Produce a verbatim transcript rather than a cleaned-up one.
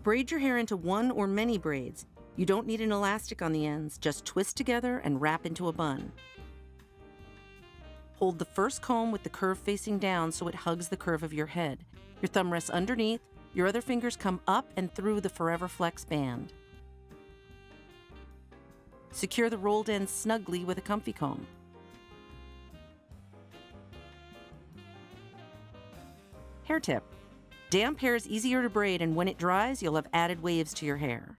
Braid your hair into one or many braids. You don't need an elastic on the ends, just twist together and wrap into a bun. Hold the first comb with the curve facing down so it hugs the curve of your head. Your thumb rests underneath, your other fingers come up and through the Forever Flex band. Secure the rolled ends snugly with a comfy comb. Hair tip. Damp hair is easier to braid, and when it dries, you'll have added waves to your hair.